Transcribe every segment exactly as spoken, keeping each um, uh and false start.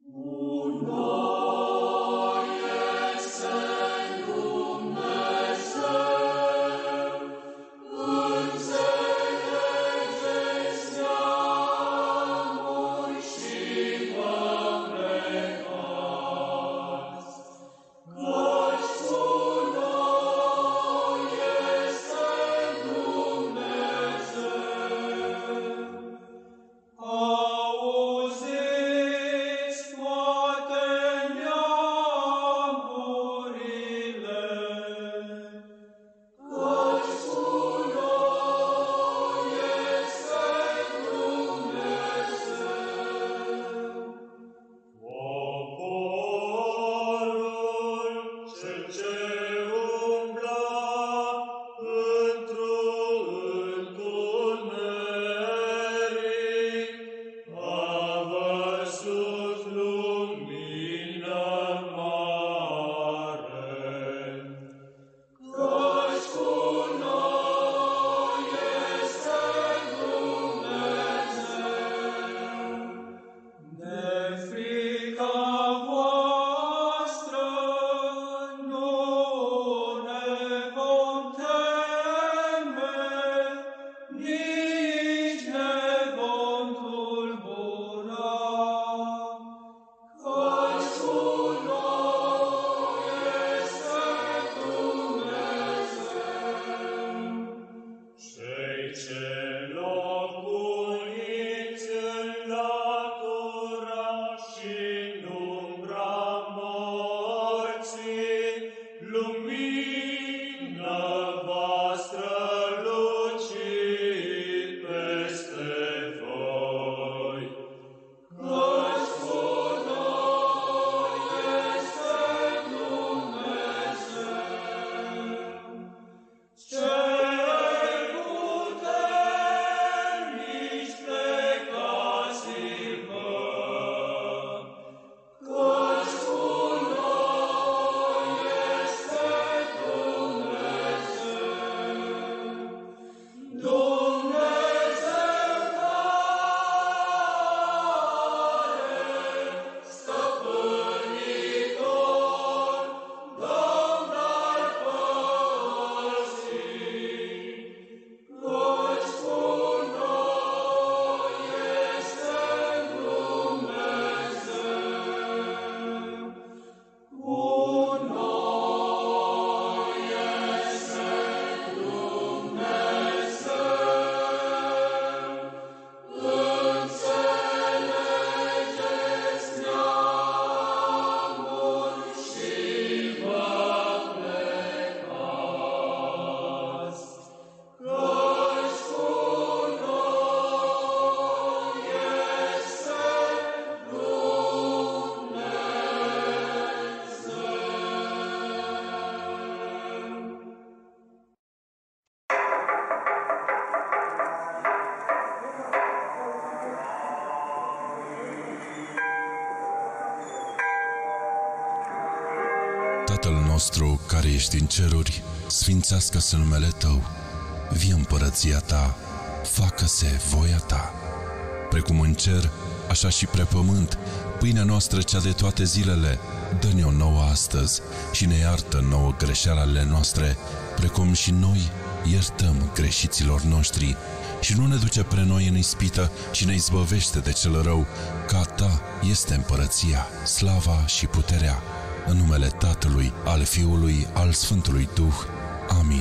Tatăl nostru care ești în ceruri, sfințească-se numele Tău, vie împărăția Ta, facă-se voia Ta, precum în cer, așa și pe pământ. Pâinea noastră cea de toate zilele, dă-ne-o nouă astăzi și ne iartă nouă greșelile noastre, precum și noi iertăm greșiților noștri. Și nu ne duce pre noi în ispită, ci ne izbăvește de cel rău, că a Ta este împărăția, slava și puterea, în numele Tatălui, al Fiului, al Sfântului Duh. Amin.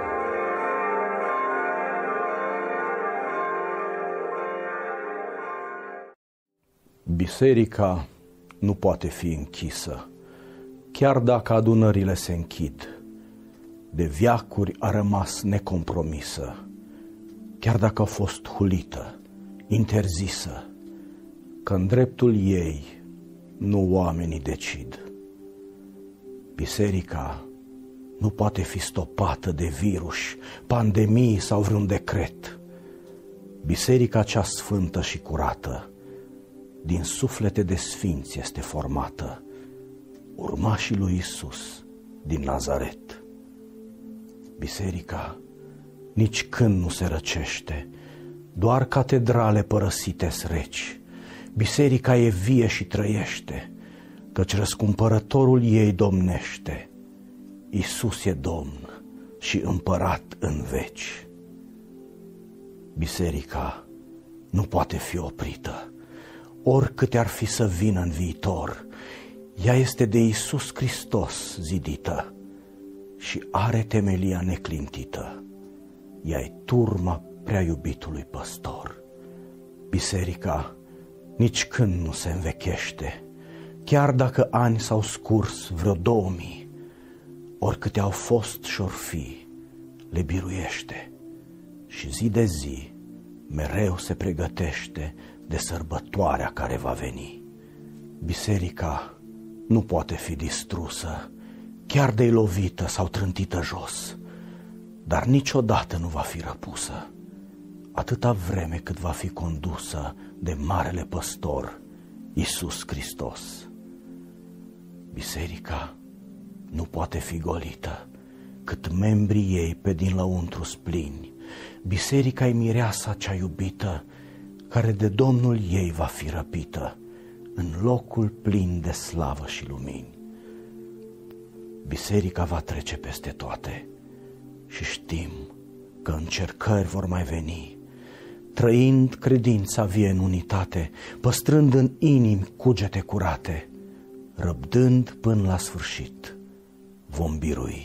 Biserica nu poate fi închisă, chiar dacă adunările se închid. De veacuri a rămas necompromisă, chiar dacă a fost hulită, interzisă, că în dreptul ei nu oamenii decid. Biserica nu poate fi stopată de virus, pandemii sau vreun decret. Biserica cea sfântă și curată, din suflete de sfinți este formată, urmașii lui Iisus din Nazaret. Biserica nici când nu se răcește, doar catedrale părăsite-s reci, Biserica e vie și trăiește, căci răscumpărătorul ei domnește. Iisus e Domn și împărat în veci. Biserica nu poate fi oprită, oricâte ar fi să vină în viitor. Ea este de Iisus Hristos zidită și are temelia neclintită. Ea e turma prea iubitului păstor. Biserica nici când nu se învechește, chiar dacă ani s-au scurs vreo două mii, oricâte au fost și-or fi, le biruiește și zi de zi mereu se pregătește de sărbătoarea care va veni. Biserica nu poate fi distrusă, chiar de-i lovită sau trântită jos, dar niciodată nu va fi răpusă, atâta vreme cât va fi condusă de Marele Păstor, Iisus Hristos. Biserica nu poate fi golită, cât membrii ei pe din lăuntru splini. Biserica-i mireasa cea iubită, care de Domnul ei va fi răpită în locul plin de slavă și lumini. Biserica va trece peste toate și știm că încercări vor mai veni. Trăind credința vie în unitate, păstrând în inimi cugete curate, răbdând până la sfârșit, vom birui.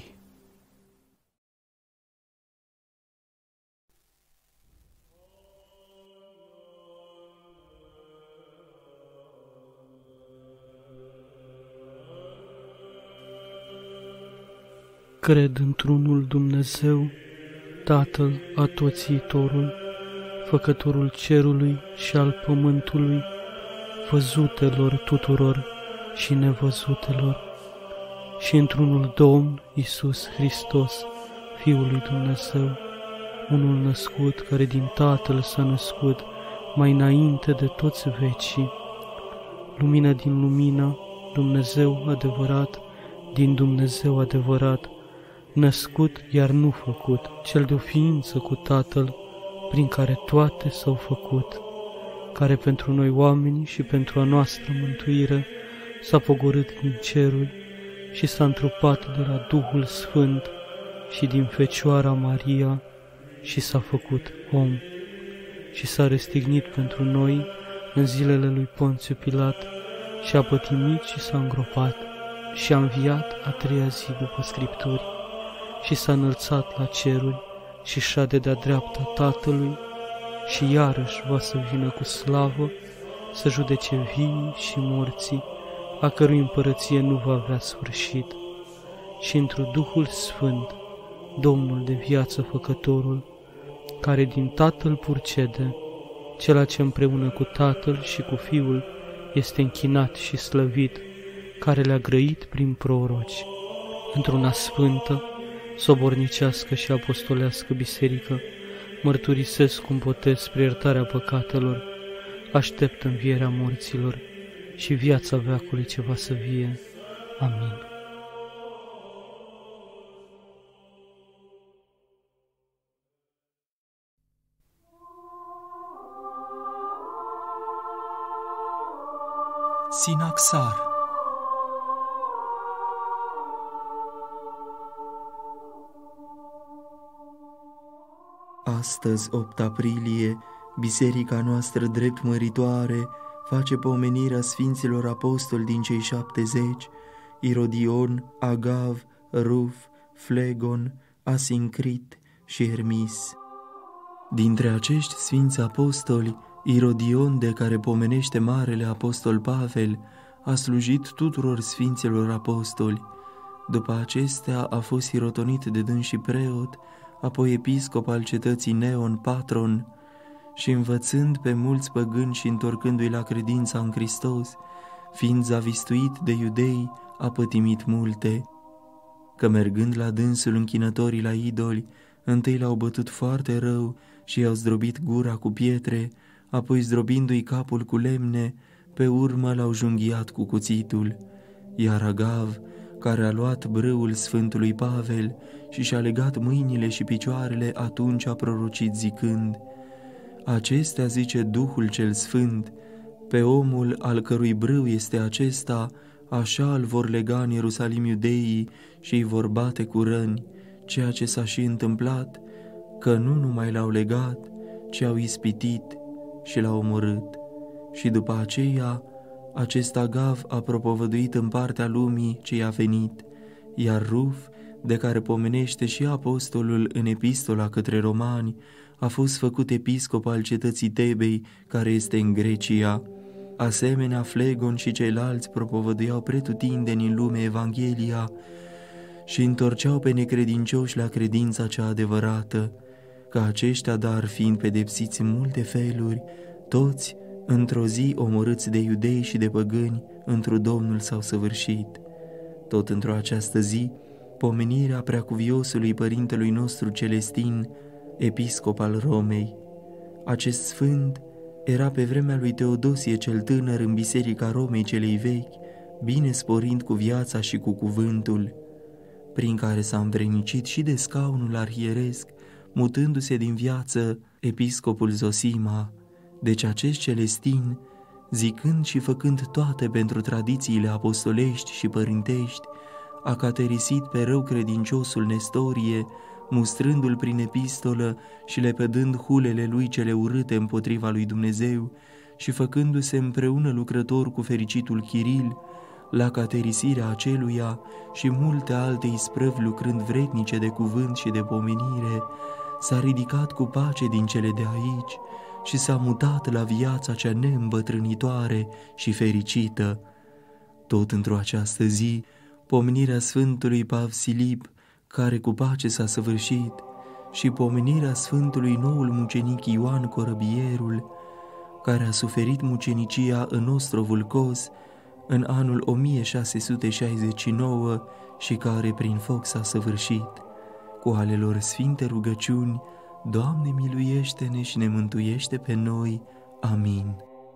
Cred într-unul Dumnezeu, Tatăl Atoțiitorul, Făcătorul cerului și al pământului, văzutelor tuturor și nevăzutelor, și într-unul Domn Iisus Hristos, Fiul lui Dumnezeu, unul născut, care din Tatăl s-a născut mai înainte de toți vecii, lumină din lumină, Dumnezeu adevărat, din Dumnezeu adevărat, născut, iar nu făcut, cel de-o ființă cu Tatăl, prin care toate s-au făcut, care pentru noi oameni și pentru a noastră mântuire s-a pogorât din ceruri și s-a întrupat de la Duhul Sfânt și din Fecioara Maria și s-a făcut om și s-a răstignit pentru noi în zilele lui Ponțiu Pilat și a pătimit și s-a îngropat și a înviat a treia zi după Scripturi și s-a înălțat la ceruri și șade de-a dreapta Tatălui și iarăși va să vină cu slavă să judece vii și morții, a cărui împărăție nu va avea sfârșit. Și într-un Duhul Sfânt, Domnul de viață Făcătorul, care din Tatăl purcede, cela ce împreună cu Tatăl și cu Fiul este închinat și slăvit, care le-a grăit prin proroci, într-una sfântă, sobornicească și apostolească biserică, mărturisesc cu un botez spre iertarea păcatelor, aștept învierea morților și viața veacului ce va să vie. Amin. Sinaxar. Astăzi, opt aprilie, biserica noastră drept măritoare face pomenirea Sfinților Apostoli din cei șaptezeci, Irodion, Agav, Ruf, Flegon, Asincrit și Hermis. Dintre acești Sfinți Apostoli, Irodion, de care pomenește Marele Apostol Pavel, a slujit tuturor Sfinților Apostoli. După acestea a fost sirotonit de dânsii preot, apoi episcop al cetății Neon Patron, și învățând pe mulți păgâni și întorcându-i la credința în Hristos, fiind zavistuit de iudei, a pătimit multe. Că mergând la dânsul închinătorii la idoli, întâi l-au bătut foarte rău și i-au zdrobit gura cu pietre, apoi zdrobindu-i capul cu lemne, pe urmă l-au junghiat cu cuțitul. Iar Agav, care a luat brâul Sfântului Pavel și și-a legat mâinile și picioarele, atunci a prorocit zicând: acestea, zice Duhul cel Sfânt, Pe omul al cărui brâu este acesta, așa îl vor lega în Ierusalim iudeii și îi vor bate cu răni, ceea ce s-a și întâmplat, că nu numai l-au legat, ci au ispitit și l-au omorât. Și după aceea, acest Agav a propovăduit în partea lumii ce i-a venit, iar Ruf, de care pomenește și apostolul în epistola către romani, a fost făcut episcop al cetății Tebei, care este în Grecia. Asemenea, Flegon și ceilalți propovăduiau pretutindeni în lume Evanghelia și întorceau pe necredincioși la credința cea adevărată, ca aceștia, dar fiind pedepsiți în multe feluri, toți, într-o zi omorâți de iudei și de păgâni, întru Domnul s-au săvârșit. Tot într-o această zi, pomenirea preacuviosului părintelui nostru Celestin, episcop al Romei. Acest sfânt era pe vremea lui Teodosie cel tânăr în biserica Romei celei vechi, bine sporind cu viața și cu cuvântul, prin care s-a învrednicit și de scaunul arhieresc, mutându-se din viață episcopul Zosima. Deci acest Celestin, zicând și făcând toate pentru tradițiile apostolești și părintești, a caterisit pe rău credinciosul Nestorie, mustrându-l prin epistolă și lepădând hulele lui cele urâte împotriva lui Dumnezeu și făcându-se împreună lucrător cu fericitul Chiril, la caterisirea aceluia și multe alte isprăvi lucrând vrednice de cuvânt și de pomenire, s-a ridicat cu pace din cele de aici și s-a mutat la viața cea neîmbătrânitoare și fericită. Tot într-o această zi, pomenirea Sfântului Pavsilip, care cu pace s-a săvârșit, și pomenirea Sfântului noul mucenic Ioan Corăbierul, care a suferit mucenicia în ostrovul Kos în anul o mie șase sute șaizeci și nouă și care prin foc s-a săvârșit. Cu ale lor sfinte rugăciuni, Doamne, miluiește-ne și ne mântuiește pe noi. Amin.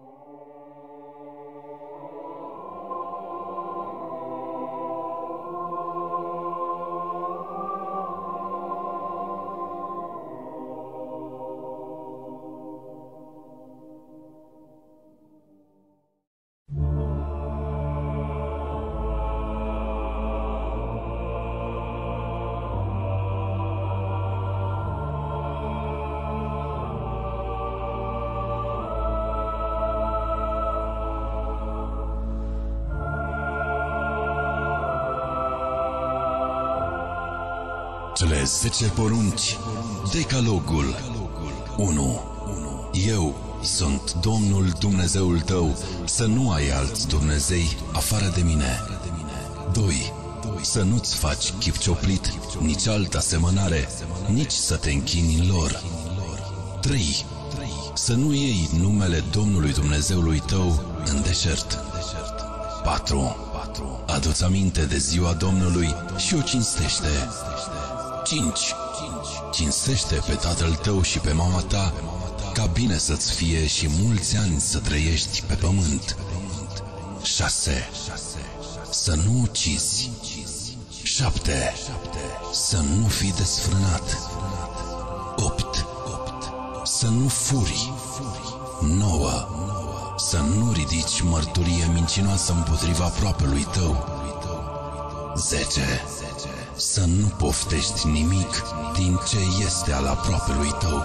Cele zece porunci, Decalogul. unu. Eu sunt Domnul Dumnezeul tău, să nu ai alți Dumnezei afară de mine. doi. Să nu-ți faci chip cioplit, nici altă asemănare, nici să te închini în lor. trei. Să nu iei numele Domnului Dumnezeului tău în deșert. patru. Adu-ți aminte de ziua Domnului și o cinstește. cinci. Cinstește pe tatăl tău și pe mama ta, ca bine să-ți fie și mulți ani să trăiești pe pământ. șase. Să nu ucizi. șapte. Să nu fii desfrânat. opt. Să nu furi. nouă. Să nu ridici mărturie mincinoasă împotriva aproapelui tău. zece. Să nu poftești nimic din ce este al aproapelui tău.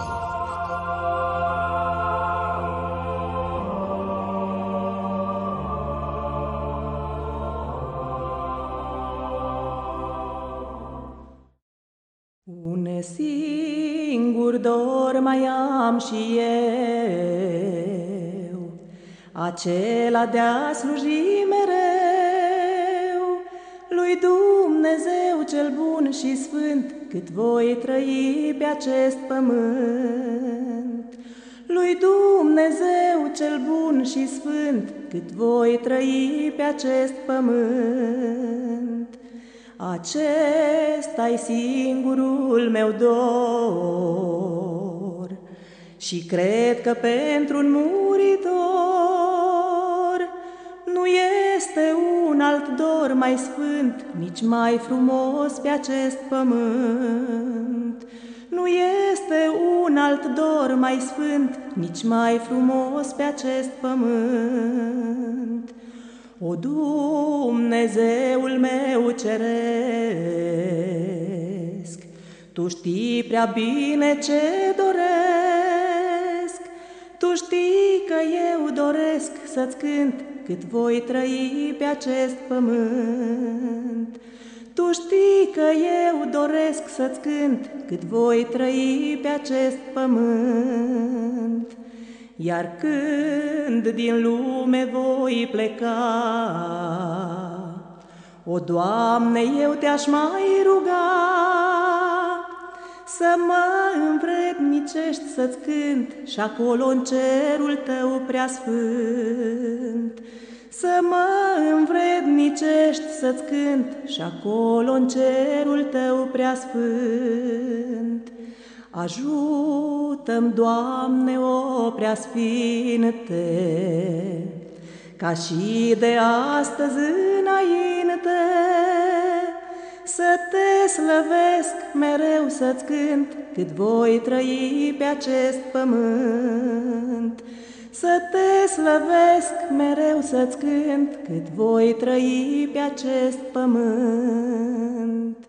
Un singur dor mai am și eu, acela de a sluji mereu lui Dumnezeu cel bun și sfânt, cât voi trăi pe acest pământ. Lui Dumnezeu cel bun și sfânt, cât voi trăi pe acest pământ. Acesta-i singurul meu dor și cred că pentru un muritor nu este un alt dor mai sfânt, nici mai frumos pe acest pământ. Nu este un alt dor mai sfânt, nici mai frumos pe acest pământ. O Dumnezeul meu ceresc, Tu știi prea bine ce doresc, Tu știi că eu doresc să-ți cânt cât voi trăi pe acest pământ. Tu știi că eu doresc să-ți cânt cât voi trăi pe acest pământ. Iar când din lume voi pleca, o, Doamne, eu te-aș mai ruga să mă învrednicești să-ți cânt și acolo în cerul Tău preasfânt. Să mă învrednicești să-ți cânt și acolo în cerul Tău preasfânt. Ajută-mi, Doamne, o preasfinte, ca și de astăzi înainte, să Te slăvesc mereu, să-ți cânt cât voi trăi pe acest pământ. Să Te slăvesc mereu, să-ți cânt cât voi trăi pe acest pământ.